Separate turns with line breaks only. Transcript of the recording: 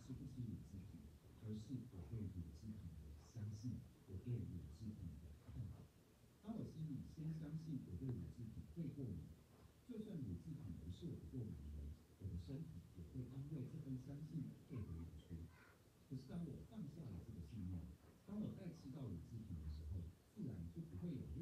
吃不吃乳制品，而是我对乳制品的相信，我对乳制品的看法。当我心里先相信我对乳制品会过敏，就算乳制品不是我的过敏源，我的身体也会因为这份相信配合演出。可是当我放下了这个信念，当我再吃到乳制品的时候，自然就不会有任